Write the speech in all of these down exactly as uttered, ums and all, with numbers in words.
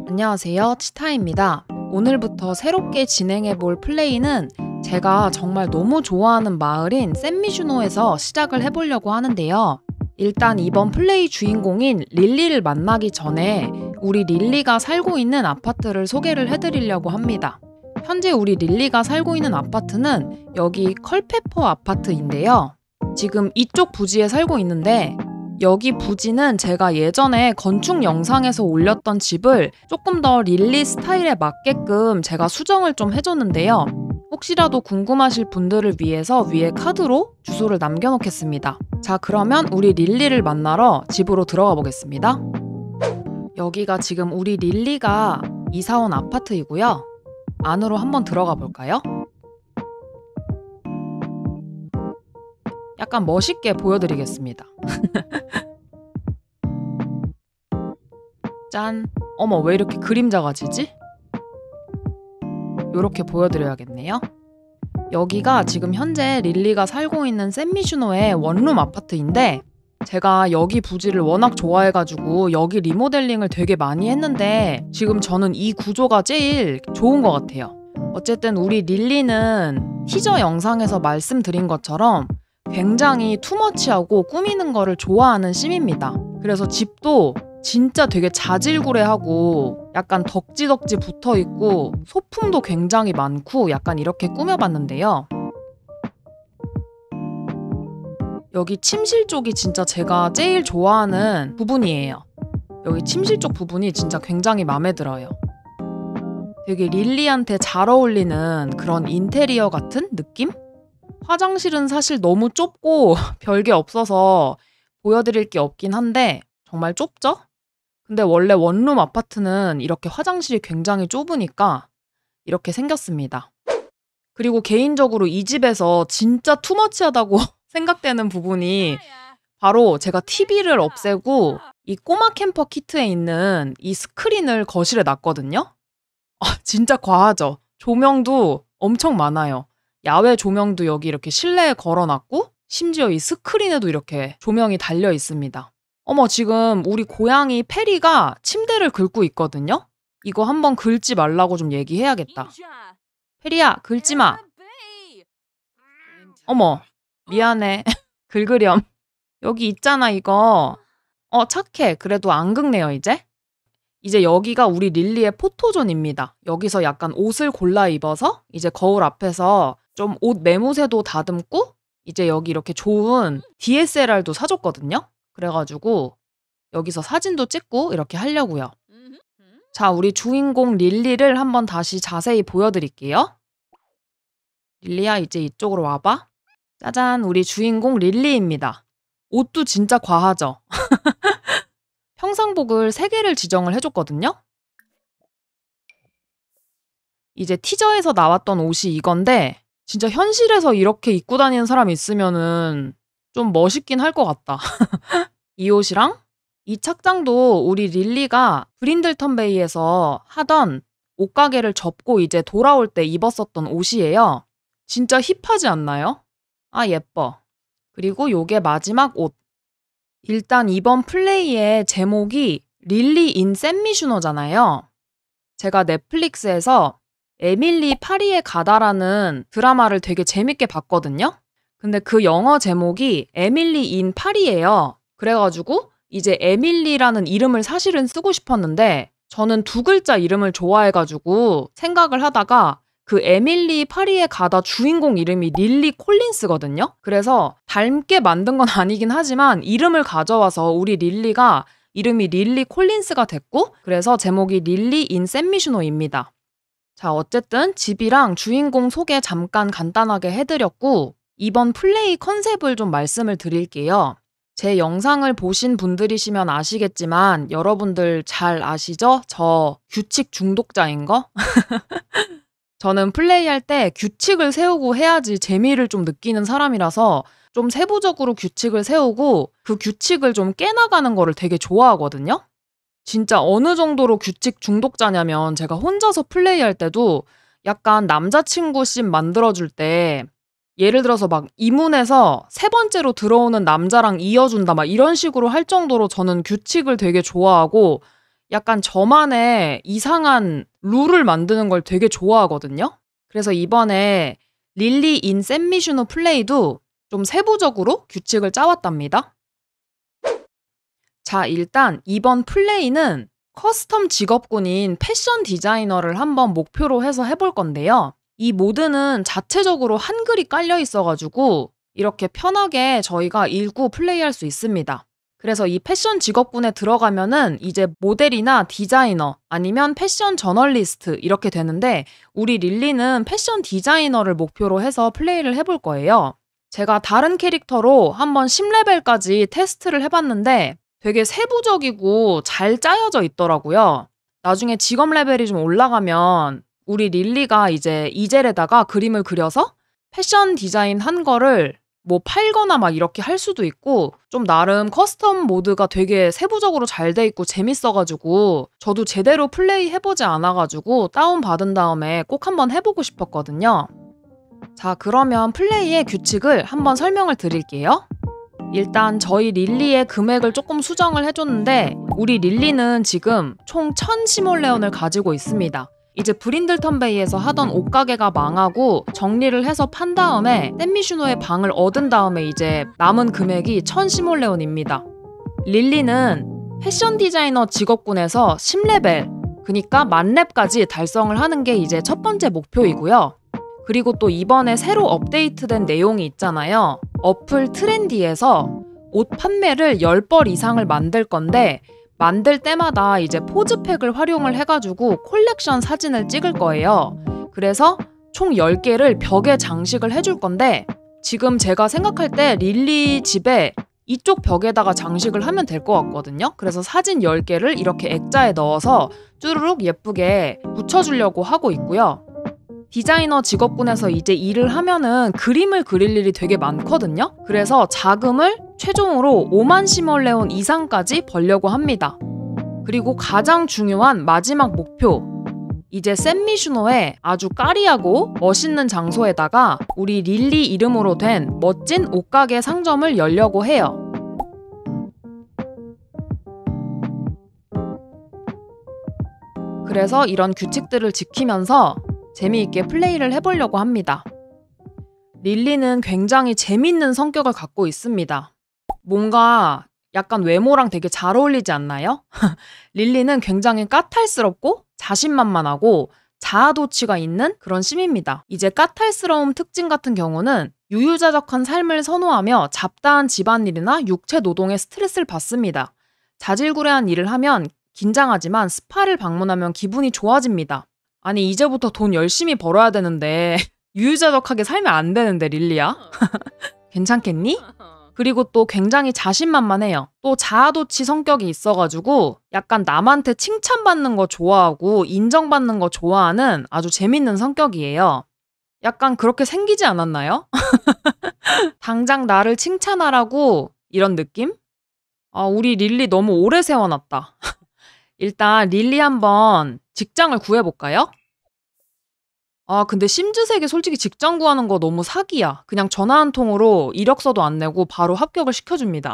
안녕하세요, 치타입니다. 오늘부터 새롭게 진행해볼 플레이는 제가 정말 너무 좋아하는 마을인 샌미슈노에서 시작을 해보려고 하는데요. 일단 이번 플레이 주인공인 릴리를 만나기 전에 우리 릴리가 살고 있는 아파트를 소개를 해드리려고 합니다. 현재 우리 릴리가 살고 있는 아파트는 여기 컬페퍼 아파트인데요. 지금 이쪽 부지에 살고 있는데 여기 부지는 제가 예전에 건축 영상에서 올렸던 집을 조금 더 릴리 스타일에 맞게끔 제가 수정을 좀 해줬는데요. 혹시라도 궁금하실 분들을 위해서 위에 카드로 주소를 남겨놓겠습니다. 자, 그러면 우리 릴리를 만나러 집으로 들어가 보겠습니다. 여기가 지금 우리 릴리가 이사온 아파트이고요. 안으로 한번 들어가 볼까요? 약간 멋있게 보여드리겠습니다. 짠! 어머, 왜 이렇게 그림자가 지지? 요렇게 보여드려야겠네요. 여기가 지금 현재 릴리가 살고 있는 샌미슈노의 원룸 아파트인데 제가 여기 부지를 워낙 좋아해가지고 여기 리모델링을 되게 많이 했는데 지금 저는 이 구조가 제일 좋은 것 같아요. 어쨌든 우리 릴리는 티저 영상에서 말씀드린 것처럼 굉장히 투머치하고 꾸미는 거를 좋아하는 심입니다. 그래서 집도 진짜 되게 자질구레하고 약간 덕지덕지 붙어있고 소품도 굉장히 많고 약간 이렇게 꾸며봤는데요. 여기 침실 쪽이 진짜 제가 제일 좋아하는 부분이에요. 여기 침실 쪽 부분이 진짜 굉장히 마음에 들어요. 되게 릴리한테 잘 어울리는 그런 인테리어 같은 느낌? 화장실은 사실 너무 좁고 별게 없어서 보여드릴 게 없긴 한데 정말 좁죠? 근데 원래 원룸 아파트는 이렇게 화장실이 굉장히 좁으니까 이렇게 생겼습니다. 그리고 개인적으로 이 집에서 진짜 투머치하다고 생각되는 부분이 바로 제가 티비를 없애고 이 꼬마 캠퍼 키트에 있는 이 스크린을 거실에 놨거든요? 아, 진짜 과하죠? 조명도 엄청 많아요. 야외 조명도 여기 이렇게 실내에 걸어놨고 심지어 이 스크린에도 이렇게 조명이 달려 있습니다. 어머, 지금 우리 고양이 페리가 침대를 긁고 있거든요? 이거 한번 긁지 말라고 좀 얘기해야겠다. 페리야, 긁지 마. 어머, 미안해. 긁으렴. 여기 있잖아, 이거. 어, 착해. 그래도 안 긁네요, 이제. 이제 여기가 우리 릴리의 포토존입니다. 여기서 약간 옷을 골라 입어서 이제 거울 앞에서 좀 옷 매무새도 다듬고 이제 여기 이렇게 좋은 디에스엘알도 사줬거든요. 그래가지고 여기서 사진도 찍고 이렇게 하려고요. 자, 우리 주인공 릴리를 한번 다시 자세히 보여드릴게요. 릴리야, 이제 이쪽으로 와봐. 짜잔, 우리 주인공 릴리입니다. 옷도 진짜 과하죠? 평상복을 세 개를 지정을 해줬거든요. 이제 티저에서 나왔던 옷이 이건데 진짜 현실에서 이렇게 입고 다니는 사람 있으면은 좀 멋있긴 할 것 같다. 이 옷이랑 이 착장도 우리 릴리가 브린들턴 베이에서 하던 옷가게를 접고 이제 돌아올 때 입었었던 옷이에요. 진짜 힙하지 않나요? 아, 예뻐. 그리고 요게 마지막 옷. 일단 이번 플레이의 제목이 릴리 인 샌미슈노잖아요. 제가 넷플릭스에서 에밀리 파리에 가다라는 드라마를 되게 재밌게 봤거든요. 근데 그 영어 제목이 에밀리 인 파리예요. 그래가지고 이제 에밀리라는 이름을 사실은 쓰고 싶었는데 저는 두 글자 이름을 좋아해가지고 생각을 하다가 그 에밀리 파리에 가다 주인공 이름이 릴리 콜린스거든요. 그래서 닮게 만든 건 아니긴 하지만 이름을 가져와서 우리 릴리가 이름이 릴리 콜린스가 됐고 그래서 제목이 릴리 인 샌미슈노입니다. 자, 어쨌든 집이랑 주인공 소개 잠깐 간단하게 해드렸고 이번 플레이 컨셉을 좀 말씀을 드릴게요. 제 영상을 보신 분들이시면 아시겠지만 여러분들 잘 아시죠? 저 규칙 중독자인 거? 저는 플레이할 때 규칙을 세우고 해야지 재미를 좀 느끼는 사람이라서 좀 세부적으로 규칙을 세우고 그 규칙을 좀 깨나가는 거를 되게 좋아하거든요? 진짜 어느 정도로 규칙 중독자냐면 제가 혼자서 플레이할 때도 약간 남자친구 씬 만들어줄 때 예를 들어서 막 이문에서 세 번째로 들어오는 남자랑 이어준다 막 이런 식으로 할 정도로 저는 규칙을 되게 좋아하고 약간 저만의 이상한 룰을 만드는 걸 되게 좋아하거든요. 그래서 이번에 릴리 인 샌미슈노 플레이도 좀 세부적으로 규칙을 짜왔답니다. 자, 일단 이번 플레이는 커스텀 직업군인 패션 디자이너를 한번 목표로 해서 해볼 건데요. 이 모드는 자체적으로 한글이 깔려 있어가지고 이렇게 편하게 저희가 읽고 플레이할 수 있습니다. 그래서 이 패션 직업군에 들어가면은 이제 모델이나 디자이너 아니면 패션 저널리스트 이렇게 되는데 우리 릴리는 패션 디자이너를 목표로 해서 플레이를 해볼 거예요. 제가 다른 캐릭터로 한번 십 레벨까지 테스트를 해봤는데 되게 세부적이고 잘 짜여져 있더라고요. 나중에 직업 레벨이 좀 올라가면 우리 릴리가 이제 이젤에다가 그림을 그려서 패션 디자인 한 거를 뭐 팔거나 막 이렇게 할 수도 있고 좀 나름 커스텀 모드가 되게 세부적으로 잘 돼 있고 재밌어가지고 저도 제대로 플레이 해보지 않아가지고 다운받은 다음에 꼭 한번 해보고 싶었거든요. 자, 그러면 플레이의 규칙을 한번 설명을 드릴게요. 일단 저희 릴리의 금액을 조금 수정을 해줬는데 우리 릴리는 지금 총 천 시몰레온을 가지고 있습니다. 이제 브린들턴 베이에서 하던 옷가게가 망하고 정리를 해서 판 다음에 샌미슈노의 방을 얻은 다음에 이제 남은 금액이 천 시몰레온입니다. 릴리는 패션 디자이너 직업군에서 십 레벨, 그니까 만 렙까지 달성을 하는 게 이제 첫 번째 목표이고요. 그리고 또 이번에 새로 업데이트된 내용이 있잖아요. 어플 트렌디에서 옷 판매를 십 벌 이상을 만들 건데 만들 때마다 이제 포즈팩을 활용을 해가지고 콜렉션 사진을 찍을 거예요. 그래서 총 십 개를 벽에 장식을 해줄 건데 지금 제가 생각할 때 릴리 집에 이쪽 벽에다가 장식을 하면 될 것 같거든요. 그래서 사진 십 개를 이렇게 액자에 넣어서 쭈루룩 예쁘게 붙여주려고 하고 있고요. 디자이너 직업군에서 이제 일을 하면은 그림을 그릴 일이 되게 많거든요. 그래서 자금을 최종으로 오만 시몰레온 이상까지 벌려고 합니다. 그리고 가장 중요한 마지막 목표, 이제 샌미슈노의 아주 까리하고 멋있는 장소에다가 우리 릴리 이름으로 된 멋진 옷가게 상점을 열려고 해요. 그래서 이런 규칙들을 지키면서 재미있게 플레이를 해보려고 합니다. 릴리는 굉장히 재밌는 성격을 갖고 있습니다. 뭔가 약간 외모랑 되게 잘 어울리지 않나요? 릴리는 굉장히 까탈스럽고 자신만만하고 자아도취가 있는 그런 심입니다. 이제 까탈스러움 특징 같은 경우는 유유자적한 삶을 선호하며 잡다한 집안일이나 육체 노동에 스트레스를 받습니다. 자질구레한 일을 하면 긴장하지만 스파를 방문하면 기분이 좋아집니다. 아니 이제부터 돈 열심히 벌어야 되는데 유유자적하게 살면 안 되는데 릴리야? 괜찮겠니? 그리고 또 굉장히 자신만만해요. 또 자아도취 성격이 있어가지고 약간 남한테 칭찬받는 거 좋아하고 인정받는 거 좋아하는 아주 재밌는 성격이에요. 약간 그렇게 생기지 않았나요? 당장 나를 칭찬하라고 이런 느낌? 아, 우리 릴리 너무 오래 세워놨다. 일단 릴리 한번 직장을 구해볼까요? 아, 근데 심즈색에 솔직히 직장 구하는 거 너무 사기야. 그냥 전화 한 통으로 이력서도 안 내고 바로 합격을 시켜줍니다.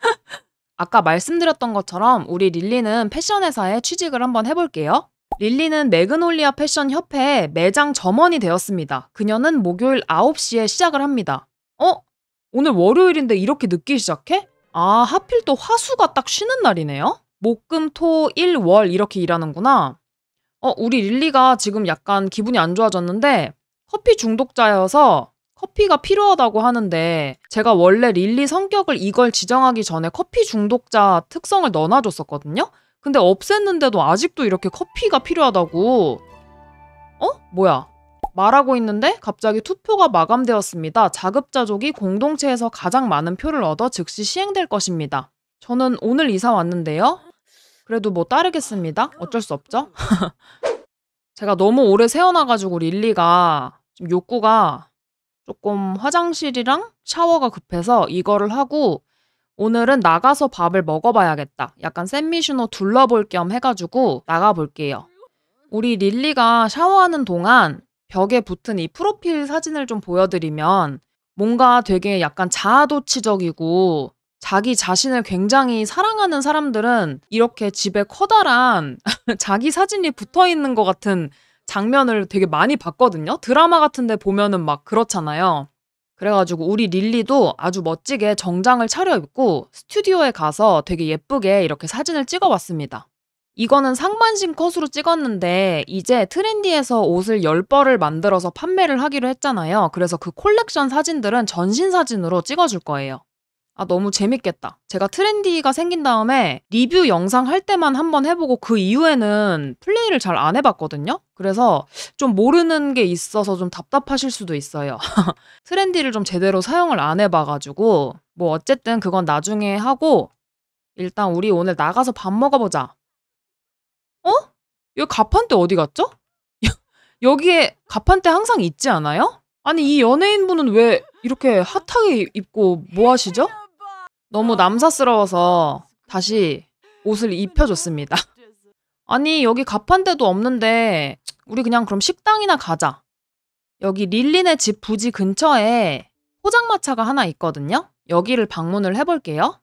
아까 말씀드렸던 것처럼 우리 릴리는 패션 회사에 취직을 한번 해볼게요. 릴리는 매그놀리아 패션 협회에 매장 점원이 되었습니다. 그녀는 목요일 아홉 시에 시작을 합니다. 어? 오늘 월요일인데 이렇게 늦게 시작해? 아, 하필 또 화수가 딱 쉬는 날이네요? 목, 금, 토, 일, 월 이렇게 일하는구나. 어, 우리 릴리가 지금 약간 기분이 안 좋아졌는데 커피 중독자여서 커피가 필요하다고 하는데 제가 원래 릴리 성격을 이걸 지정하기 전에 커피 중독자 특성을 넣어놔줬었거든요? 근데 없앴는데도 아직도 이렇게 커피가 필요하다고. 어? 뭐야? 말하고 있는데 갑자기 투표가 마감되었습니다. 자급자족이 공동체에서 가장 많은 표를 얻어 즉시 시행될 것입니다. 저는 오늘 이사 왔는데요. 그래도 뭐 따르겠습니다. 어쩔 수 없죠. 제가 너무 오래 세워놔가지고 릴리가 좀 욕구가 조금 화장실이랑 샤워가 급해서 이거를 하고 오늘은 나가서 밥을 먹어봐야겠다. 약간 샌미슈노 둘러볼 겸 해가지고 나가볼게요. 우리 릴리가 샤워하는 동안 벽에 붙은 이 프로필 사진을 좀 보여드리면 뭔가 되게 약간 자아도취적이고 자기 자신을 굉장히 사랑하는 사람들은 이렇게 집에 커다란 자기 사진이 붙어 있는 것 같은 장면을 되게 많이 봤거든요. 드라마 같은 데 보면은 막 그렇잖아요. 그래가지고 우리 릴리도 아주 멋지게 정장을 차려입고 스튜디오에 가서 되게 예쁘게 이렇게 사진을 찍어봤습니다. 이거는 상반신 컷으로 찍었는데 이제 트렌디에서 옷을 열 벌을 만들어서 판매를 하기로 했잖아요. 그래서 그 콜렉션 사진들은 전신 사진으로 찍어줄 거예요. 아, 너무 재밌겠다. 제가 트렌디가 생긴 다음에 리뷰 영상 할 때만 한번 해보고 그 이후에는 플레이를 잘 안 해봤거든요. 그래서 좀 모르는 게 있어서 좀 답답하실 수도 있어요. 트렌디를 좀 제대로 사용을 안 해봐가지고 뭐 어쨌든 그건 나중에 하고 일단 우리 오늘 나가서 밥 먹어보자. 어? 여기 가판대 어디 갔죠? 여기에 가판대 항상 있지 않아요? 아니 이 연예인분은 왜 이렇게 핫하게 입고 뭐 하시죠? 너무 남사스러워서 다시 옷을 입혀줬습니다. 아니 여기 가판대도 없는데 우리 그냥 그럼 식당이나 가자. 여기 릴리네 집 부지 근처에 포장마차가 하나 있거든요. 여기를 방문을 해볼게요.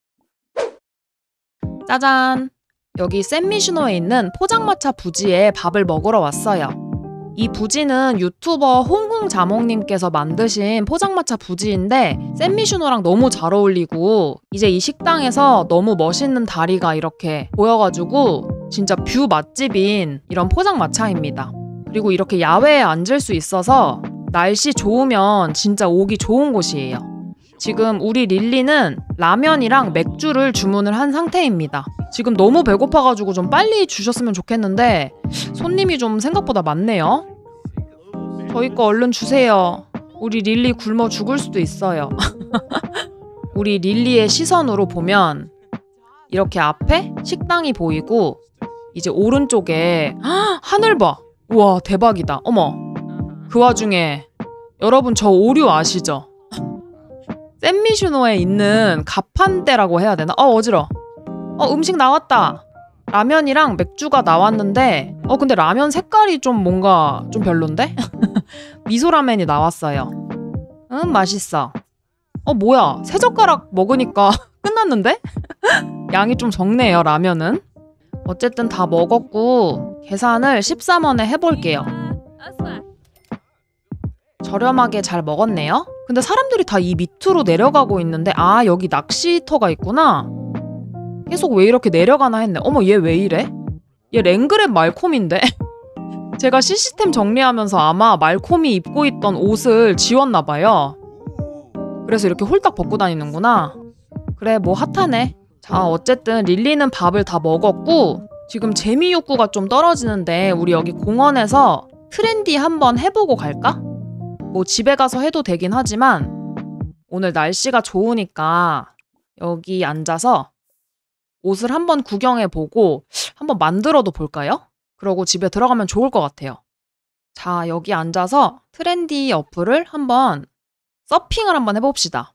짜잔! 여기 샌미슈노에 있는 포장마차 부지에 밥을 먹으러 왔어요. 이 부지는 유튜버 홍홍자몽님께서 만드신 포장마차 부지인데 샌미슈노랑 너무 잘 어울리고 이제 이 식당에서 너무 멋있는 다리가 이렇게 보여가지고 진짜 뷰 맛집인 이런 포장마차입니다. 그리고 이렇게 야외에 앉을 수 있어서 날씨 좋으면 진짜 오기 좋은 곳이에요. 지금 우리 릴리는 라면이랑 맥주를 주문을 한 상태입니다. 지금 너무 배고파가지고 좀 빨리 주셨으면 좋겠는데 손님이 좀 생각보다 많네요. 저희 거 얼른 주세요. 우리 릴리 굶어 죽을 수도 있어요. 우리 릴리의 시선으로 보면 이렇게 앞에 식당이 보이고 이제 오른쪽에 헉, 하늘 봐. 우와 대박이다. 어머 그 와중에 여러분 저 오류 아시죠? 샌미슈노에 있는 가판대라고 해야 되나? 어 어지러. 어 음식 나왔다. 라면이랑 맥주가 나왔는데 어 근데 라면 색깔이 좀 뭔가 좀 별론데? 미소라면이 나왔어요. 응 맛있어. 어 뭐야 세 젓가락 먹으니까 끝났는데? 양이 좀 적네요 라면은. 어쨌든 다 먹었고 계산을 십삼 원에 해볼게요. 저렴하게 잘 먹었네요. 근데 사람들이 다 이 밑으로 내려가고 있는데 아 여기 낚시터가 있구나. 계속 왜 이렇게 내려가나 했네. 어머 얘 왜 이래? 얘 랭그랩 말콤인데? 제가 시스템 정리하면서 아마 말콤이 입고 있던 옷을 지웠나봐요. 그래서 이렇게 홀딱 벗고 다니는구나. 그래 뭐 핫하네. 자 어쨌든 릴리는 밥을 다 먹었고 지금 재미 욕구가 좀 떨어지는데 우리 여기 공원에서 트렌디 한번 해보고 갈까? 뭐 집에 가서 해도 되긴 하지만 오늘 날씨가 좋으니까 여기 앉아서 옷을 한번 구경해보고 한번 만들어도 볼까요? 그러고 집에 들어가면 좋을 것 같아요. 자 여기 앉아서 트렌디 어플을 한번 서핑을 한번 해봅시다.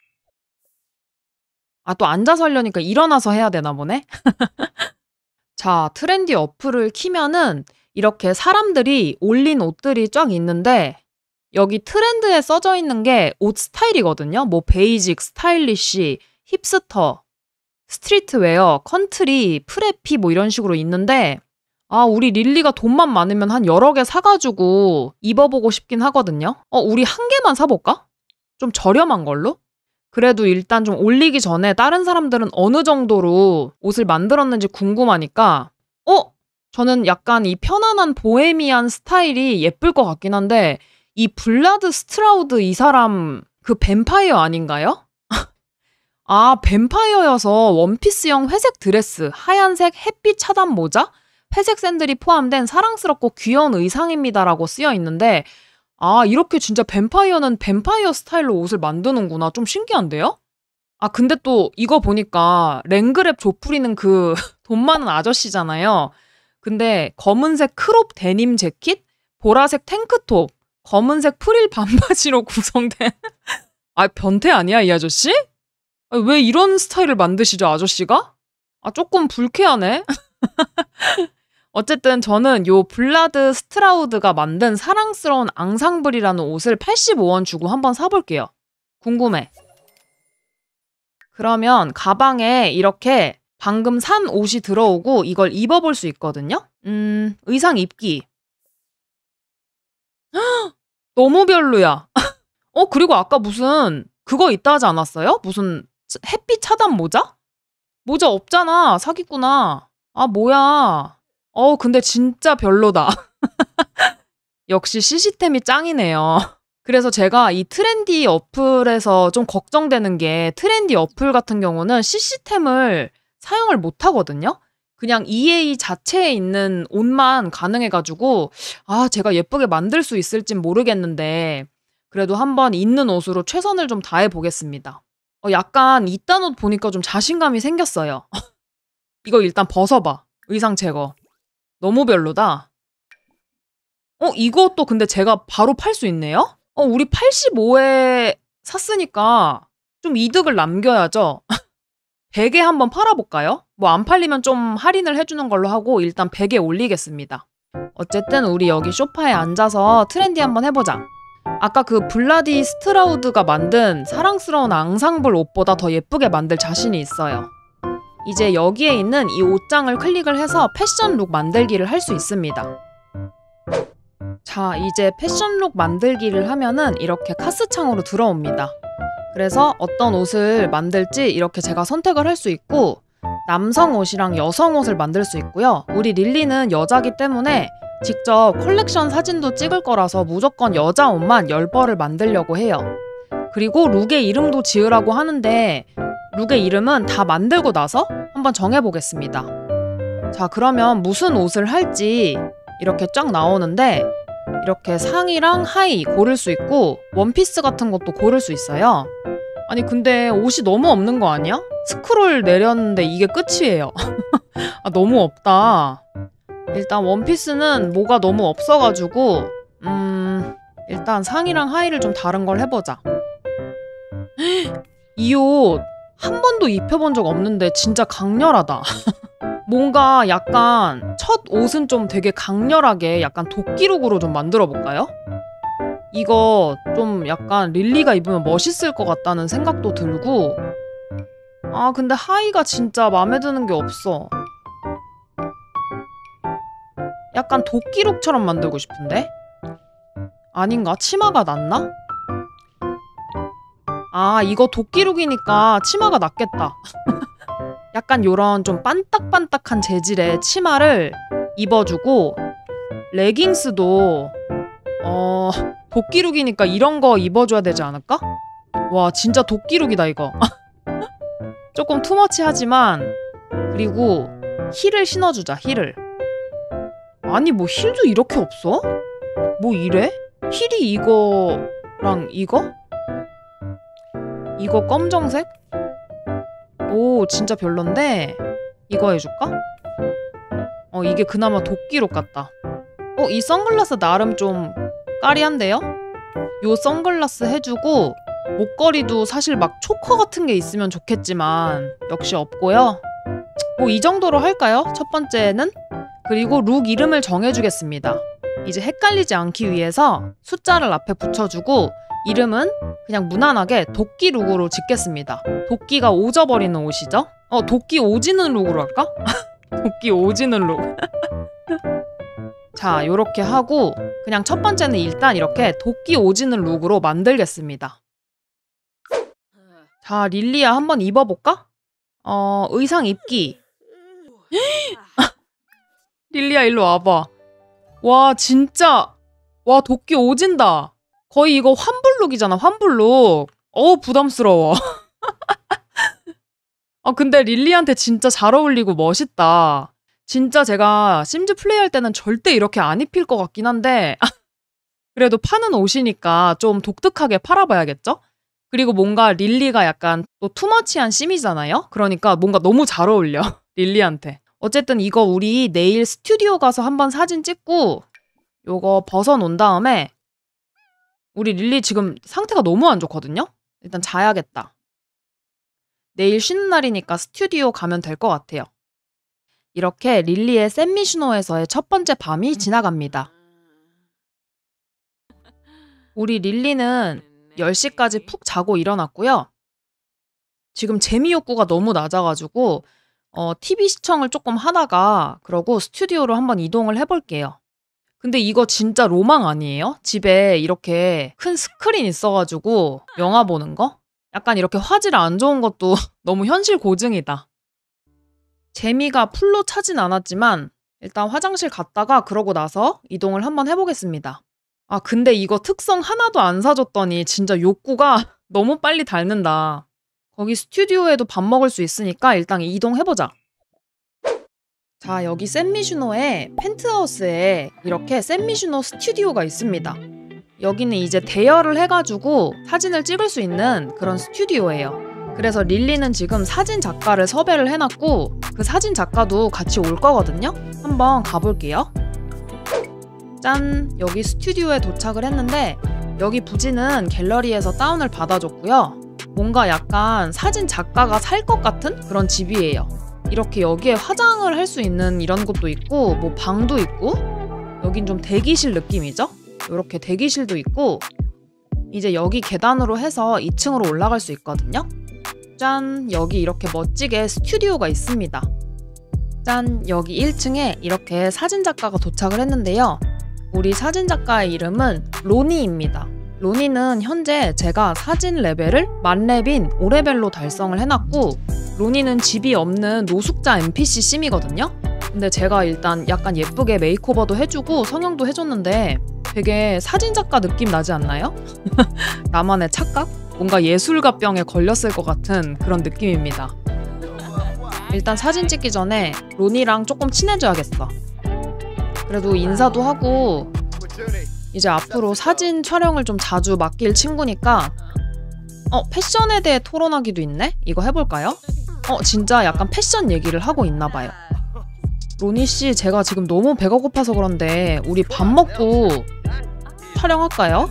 아 또 앉아서 하려니까 일어나서 해야 되나 보네? 자 트렌디 어플을 키면은 이렇게 사람들이 올린 옷들이 쫙 있는데 여기 트렌드에 써져 있는 게 옷 스타일이거든요. 뭐 베이직, 스타일리쉬, 힙스터, 스트리트웨어, 컨트리, 프레피 뭐 이런 식으로 있는데 아 우리 릴리가 돈만 많으면 한 여러 개 사가지고 입어보고 싶긴 하거든요. 어 우리 한 개만 사볼까? 좀 저렴한 걸로? 그래도 일단 좀 올리기 전에 다른 사람들은 어느 정도로 옷을 만들었는지 궁금하니까 어? 저는 약간 이 편안한 보헤미안 스타일이 예쁠 것 같긴 한데 이 블라드 스트라우드 이 사람 그 뱀파이어 아닌가요? 아 뱀파이어여서 원피스형 회색 드레스, 하얀색 햇빛 차단 모자, 회색 샌들이 포함된 사랑스럽고 귀여운 의상입니다라고 쓰여 있는데 아 이렇게 진짜 뱀파이어는 뱀파이어 스타일로 옷을 만드는구나. 좀 신기한데요? 아 근데 또 이거 보니까 랭그랩 조프리는 그 돈 많은 아저씨잖아요. 근데 검은색 크롭 데님 재킷, 보라색 탱크톱, 검은색 프릴 반바지로 구성된 아 변태 아니야 이 아저씨? 아, 왜 이런 스타일을 만드시죠 아저씨가? 아 조금 불쾌하네. 어쨌든 저는 요 블라드 스트라우드가 만든 사랑스러운 앙상블이라는 옷을 팔십오 원 주고 한번 사볼게요. 궁금해. 그러면 가방에 이렇게 방금 산 옷이 들어오고 이걸 입어볼 수 있거든요? 음, 의상 입기. 너무 별로야. 어, 그리고 아까 무슨 그거 있다 하지 않았어요? 무슨 햇빛 차단 모자? 모자 없잖아. 사기꾼아. 아, 뭐야. 어, 근데 진짜 별로다. 역시 시스템이 짱이네요. 그래서 제가 이 트렌디 어플에서 좀 걱정되는 게 트렌디 어플 같은 경우는 시스템을 사용을 못 하거든요. 그냥 이에이 자체에 있는 옷만 가능해가지고 아, 제가 예쁘게 만들 수 있을진 모르겠는데 그래도 한번 있는 옷으로 최선을 좀 다해 보겠습니다. 어, 약간 이딴 옷 보니까 좀 자신감이 생겼어요. 이거 일단 벗어봐. 의상 제거. 너무 별로다. 어, 이것도 근데 제가 바로 팔 수 있네요? 어, 우리 팔십오에 샀으니까 좀 이득을 남겨야죠. 백에 한번 팔아볼까요? 뭐 안 팔리면 좀 할인을 해주는 걸로 하고 일단 백에 올리겠습니다. 어쨌든 우리 여기 소파에 앉아서 트렌디 한번 해보자. 아까 그 블라디 스트라우드가 만든 사랑스러운 앙상블 옷보다 더 예쁘게 만들 자신이 있어요. 이제 여기에 있는 이 옷장을 클릭을 해서 패션룩 만들기를 할 수 있습니다. 자, 이제 패션룩 만들기를 하면은 이렇게 카스 창으로 들어옵니다. 그래서 어떤 옷을 만들지 이렇게 제가 선택을 할 수 있고 남성 옷이랑 여성 옷을 만들 수 있고요. 우리 릴리는 여자기 때문에 직접 컬렉션 사진도 찍을 거라서 무조건 여자 옷만 열 벌을 만들려고 해요. 그리고 룩의 이름도 지으라고 하는데 룩의 이름은 다 만들고 나서 한번 정해보겠습니다. 자, 그러면 무슨 옷을 할지 이렇게 쫙 나오는데 이렇게 상의랑 하의 고를 수 있고 원피스 같은 것도 고를 수 있어요. 아니 근데 옷이 너무 없는 거 아니야? 스크롤 내렸는데 이게 끝이에요. 아, 너무 없다. 일단 원피스는 뭐가 너무 없어가지고 음... 일단 상의랑 하의를 좀 다른 걸 해보자. 이 옷 한 번도 입혀본 적 없는데 진짜 강렬하다. 뭔가 약간 첫 옷은 좀 되게 강렬하게 약간 도끼룩으로 좀 만들어 볼까요? 이거 좀 약간 릴리가 입으면 멋있을 것 같다는 생각도 들고 아 근데 하의가 진짜 마음에 드는 게 없어. 약간 도끼룩처럼 만들고 싶은데? 아닌가? 치마가 낫나? 아 이거 도끼룩이니까 치마가 낫겠다. 약간 요런 좀 반딱반딱한 재질의 치마를 입어주고 레깅스도 어... 도끼룩이니까 이런 거 입어줘야 되지 않을까? 와 진짜 도끼룩이다 이거. 조금 투머치하지만 그리고 힐을 신어주자 힐을. 아니 뭐 힐도 이렇게 없어? 뭐 이래? 힐이 이거랑 이거? 이거 검정색? 오 진짜 별론데 이거 해줄까? 어 이게 그나마 도끼룩 같다. 어 이 선글라스 나름 좀 까리한데요? 요 선글라스 해주고 목걸이도 사실 막 초커 같은 게 있으면 좋겠지만 역시 없고요. 뭐 이 정도로 할까요? 첫 번째는? 그리고 룩 이름을 정해주겠습니다. 이제 헷갈리지 않기 위해서 숫자를 앞에 붙여주고 이름은 그냥 무난하게 도끼 룩으로 짓겠습니다. 도끼가 오져버리는 옷이죠? 어, 도끼 오지는 룩으로 할까? 도끼 오지는 룩. 자, 요렇게 하고 그냥 첫 번째는 일단 이렇게 도끼 오지는 룩으로 만들겠습니다. 자, 릴리야 한번 입어볼까? 어, 의상 입기. 릴리야 일로 와봐. 와 진짜 와 도끼 오진다. 거의 이거 환불룩이잖아 환불룩. 어우 부담스러워. 아 근데 릴리한테 진짜 잘 어울리고 멋있다. 진짜 제가 심즈 플레이할 때는 절대 이렇게 안 입힐 것 같긴 한데 그래도 파는 옷이니까 좀 독특하게 팔아봐야겠죠? 그리고 뭔가 릴리가 약간 또 투머치한 심이잖아요? 그러니까 뭔가 너무 잘 어울려 릴리한테. 어쨌든 이거 우리 내일 스튜디오 가서 한번 사진 찍고 요거 벗어놓은 다음에 우리 릴리 지금 상태가 너무 안 좋거든요? 일단 자야겠다. 내일 쉬는 날이니까 스튜디오 가면 될 것 같아요. 이렇게 릴리의 샌미슈노에서의 첫 번째 밤이 지나갑니다. 우리 릴리는 열 시까지 푹 자고 일어났고요. 지금 재미 욕구가 너무 낮아가지고 어, 티비 시청을 조금 하다가 그러고 스튜디오로 한번 이동을 해볼게요. 근데 이거 진짜 로망 아니에요? 집에 이렇게 큰 스크린 있어가지고 영화 보는 거? 약간 이렇게 화질 안 좋은 것도 너무 현실 고증이다. 재미가 풀로 차진 않았지만 일단 화장실 갔다가 그러고 나서 이동을 한번 해보겠습니다. 아 근데 이거 특성 하나도 안 사줬더니 진짜 욕구가 너무 빨리 닳는다. 거기 스튜디오에도 밥 먹을 수 있으니까 일단 이동해보자. 자, 여기 샌미슈노에 펜트하우스에 이렇게 샌미슈노 스튜디오가 있습니다. 여기는 이제 대여를 해가지고 사진을 찍을 수 있는 그런 스튜디오예요. 그래서 릴리는 지금 사진 작가를 섭외를 해놨고 그 사진 작가도 같이 올 거거든요? 한번 가볼게요. 짠! 여기 스튜디오에 도착을 했는데 여기 부지는 갤러리에서 다운을 받아줬고요. 뭔가 약간 사진 작가가 살 것 같은 그런 집이에요. 이렇게 여기에 화장을 할 수 있는 이런 곳도 있고 뭐 방도 있고 여긴 좀 대기실 느낌이죠? 이렇게 대기실도 있고 이제 여기 계단으로 해서 이 층으로 올라갈 수 있거든요? 짠! 여기 이렇게 멋지게 스튜디오가 있습니다. 짠! 여기 일 층에 이렇게 사진작가가 도착을 했는데요. 우리 사진작가의 이름은 로니입니다. 로니는 현재 제가 사진 레벨을 만렙인 오 레벨로 달성을 해놨고 로니는 집이 없는 노숙자 엔피씨 심이거든요? 근데 제가 일단 약간 예쁘게 메이크오버도 해주고 성형도 해줬는데 되게 사진작가 느낌 나지 않나요? 나만의 착각? 뭔가 예술가병에 걸렸을 것 같은 그런 느낌입니다. 일단 사진 찍기 전에 로니랑 조금 친해져야겠어. 그래도 인사도 하고 이제 앞으로 사진 촬영을 좀 자주 맡길 친구니까 어, 패션에 대해 토론하기도 있네? 이거 해볼까요? 어, 진짜 약간 패션 얘기를 하고 있나봐요. 로니씨, 제가 지금 너무 배가 고파서 그런데 우리 밥 먹고 촬영할까요?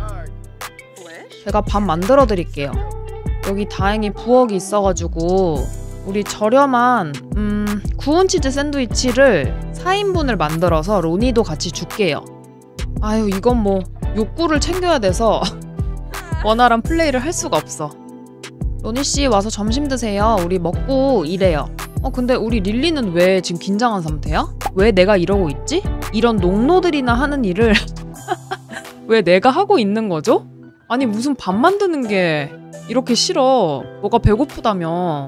제가 밥 만들어 드릴게요. 여기 다행히 부엌이 있어가지고 우리 저렴한 음, 구운 치즈 샌드위치를 사 인분을 만들어서 로니도 같이 줄게요. 아유, 이건 뭐 욕구를 챙겨야 돼서 원활한 플레이를 할 수가 없어. 로니씨 와서 점심 드세요. 우리 먹고 일해요. 어 근데 우리 릴리는 왜 지금 긴장한 상태야? 왜 내가 이러고 있지? 이런 농노들이나 하는 일을 왜 내가 하고 있는 거죠? 아니 무슨 밥 만드는 게 이렇게 싫어. 뭐가 배고프다며.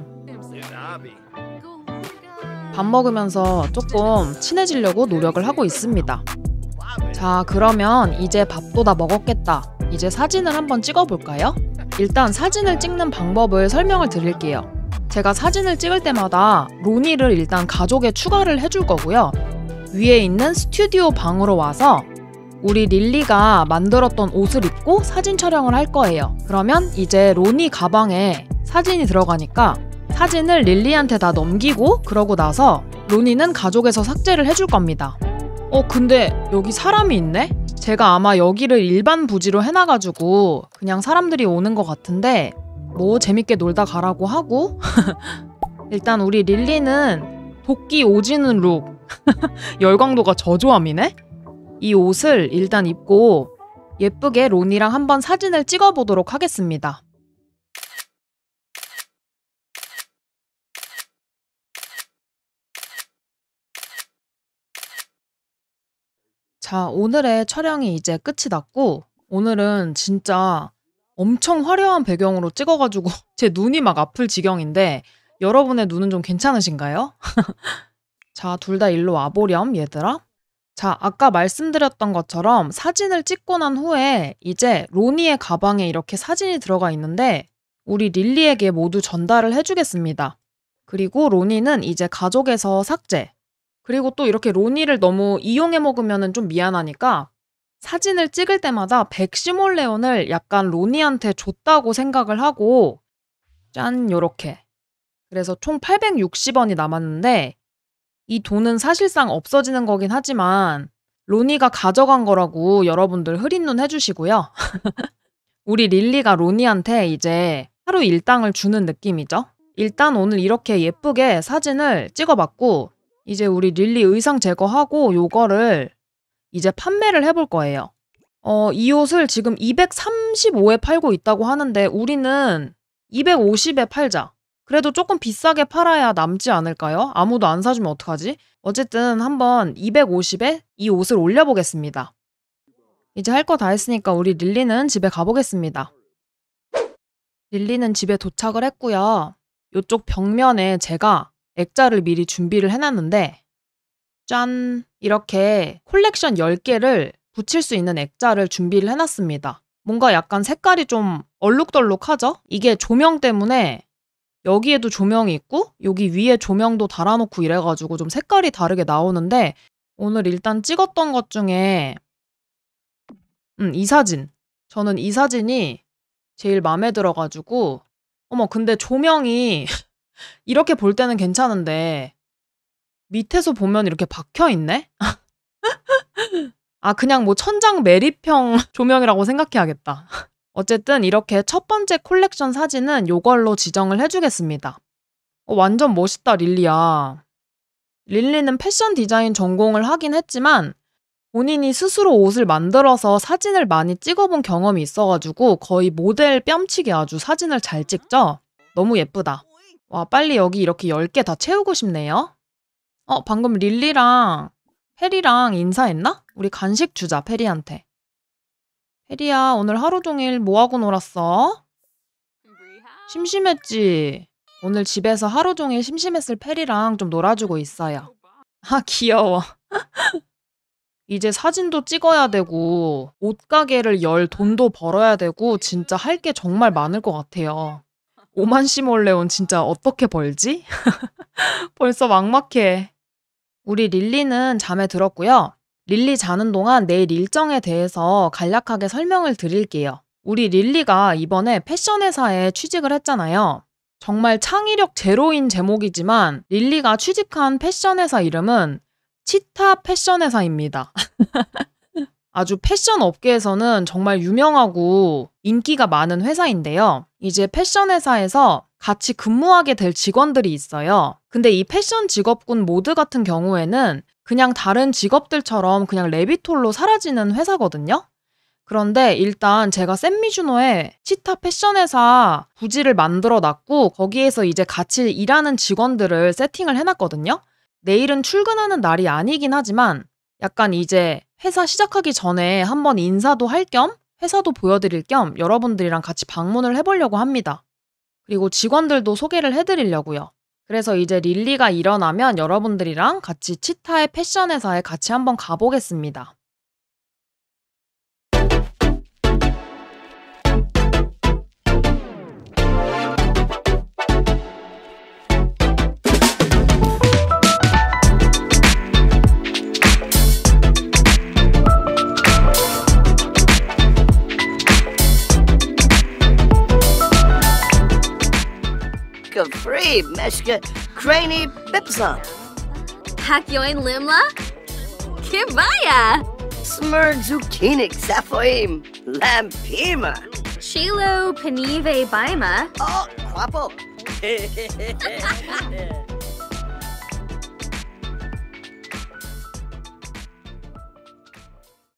밥 먹으면서 조금 친해지려고 노력을 하고 있습니다. 자, 그러면 이제 밥도 다 먹었겠다. 이제 사진을 한번 찍어볼까요? 일단 사진을 찍는 방법을 설명을 드릴게요. 제가 사진을 찍을 때마다 로니를 일단 가족에 추가를 해줄 거고요. 위에 있는 스튜디오 방으로 와서 우리 릴리가 만들었던 옷을 입고 사진 촬영을 할 거예요. 그러면 이제 로니 가방에 사진이 들어가니까 사진을 릴리한테 다 넘기고 그러고 나서 로니는 가족에서 삭제를 해줄 겁니다. 어 근데 여기 사람이 있네? 제가 아마 여기를 일반 부지로 해놔가지고 그냥 사람들이 오는 것 같은데 뭐 재밌게 놀다 가라고 하고 일단 우리 릴리는 도끼 오지는 룩 열광도가 저조함이네? 이 옷을 일단 입고 예쁘게 로니랑 한번 사진을 찍어보도록 하겠습니다. 자, 오늘의 촬영이 이제 끝이 났고 오늘은 진짜 엄청 화려한 배경으로 찍어가지고 제 눈이 막 아플 지경인데 여러분의 눈은 좀 괜찮으신가요? 자, 둘 다 일로 와보렴 얘들아. 자, 아까 말씀드렸던 것처럼 사진을 찍고 난 후에 이제 로니의 가방에 이렇게 사진이 들어가 있는데 우리 릴리에게 모두 전달을 해주겠습니다. 그리고 로니는 이제 가족에서 삭제. 그리고 또 이렇게 로니를 너무 이용해 먹으면 좀 미안하니까 사진을 찍을 때마다 백 시몰레온을 약간 로니한테 줬다고 생각을 하고 짠 요렇게. 그래서 총 팔백육십 원이 남았는데 이 돈은 사실상 없어지는 거긴 하지만 로니가 가져간 거라고 여러분들 흐린 눈 해주시고요. 우리 릴리가 로니한테 이제 하루 일당을 주는 느낌이죠. 일단 오늘 이렇게 예쁘게 사진을 찍어봤고 이제 우리 릴리 의상 제거하고 요거를 이제 판매를 해볼 거예요. 어, 이 옷을 지금 이백삼십오에 팔고 있다고 하는데 우리는 이백오십에 팔자. 그래도 조금 비싸게 팔아야 남지 않을까요? 아무도 안 사주면 어떡하지? 어쨌든 한번 이백오십에 이 옷을 올려보겠습니다. 이제 할 거 다 했으니까 우리 릴리는 집에 가보겠습니다. 릴리는 집에 도착을 했고요. 이쪽 벽면에 제가 액자를 미리 준비를 해놨는데 짠! 이렇게 콜렉션 열 개를 붙일 수 있는 액자를 준비를 해놨습니다. 뭔가 약간 색깔이 좀 얼룩덜룩하죠? 이게 조명 때문에 여기에도 조명이 있고 여기 위에 조명도 달아놓고 이래가지고 좀 색깔이 다르게 나오는데 오늘 일단 찍었던 것 중에 음, 이 사진. 저는 이 사진이 제일 마음에 들어가지고 어머 근데 조명이 이렇게 볼 때는 괜찮은데 밑에서 보면 이렇게 박혀있네? 아 그냥 뭐 천장 매립형 조명이라고 생각해야겠다. 어쨌든 이렇게 첫 번째 콜렉션 사진은 이걸로 지정을 해주겠습니다. 어, 완전 멋있다 릴리야. 릴리는 패션 디자인 전공을 하긴 했지만 본인이 스스로 옷을 만들어서 사진을 많이 찍어본 경험이 있어가지고 거의 모델 뺨치게 아주 사진을 잘 찍죠? 너무 예쁘다. 와 빨리 여기 이렇게 열 개 다 채우고 싶네요. 어 방금 릴리랑 페리랑 인사했나? 우리 간식 주자 페리한테. 페리야 오늘 하루 종일 뭐하고 놀았어? 심심했지? 오늘 집에서 하루 종일 심심했을 페리랑 좀 놀아주고 있어요. 아 귀여워. 이제 사진도 찍어야 되고 옷가게를 열 돈도 벌어야 되고 진짜 할 게 정말 많을 것 같아요. 오만 시몰레온 진짜 어떻게 벌지? 벌써 막막해. 우리 릴리는 잠에 들었고요. 릴리 자는 동안 내일 일정에 대해서 간략하게 설명을 드릴게요. 우리 릴리가 이번에 패션 회사에 취직을 했잖아요. 정말 창의력 제로인 제목이지만 릴리가 취직한 패션 회사 이름은 치타 패션 회사입니다. 아주 패션 업계에서는 정말 유명하고 인기가 많은 회사인데요. 이제 패션 회사에서 같이 근무하게 될 직원들이 있어요. 근데 이 패션 직업군 모드 같은 경우에는 그냥 다른 직업들처럼 그냥 레빗톨로 사라지는 회사거든요. 그런데 일단 제가 샌미주노에 치타 패션 회사 부지를 만들어 놨고 거기에서 이제 같이 일하는 직원들을 세팅을 해놨거든요. 내일은 출근하는 날이 아니긴 하지만 약간 이제 회사 시작하기 전에 한번 인사도 할 겸 회사도 보여드릴 겸 여러분들이랑 같이 방문을 해보려고 합니다. 그리고 직원들도 소개를 해드리려고요. 그래서 이제 릴리가 일어나면 여러분들이랑 같이 치타의 패션 회사에 같이 한번 가보겠습니다. Free Meshka Craney Bipsa Hakyoin Limla Kibaya Smurg Zucchini Zaphoim Lampima Chilo Panive Baima Oh, Quapo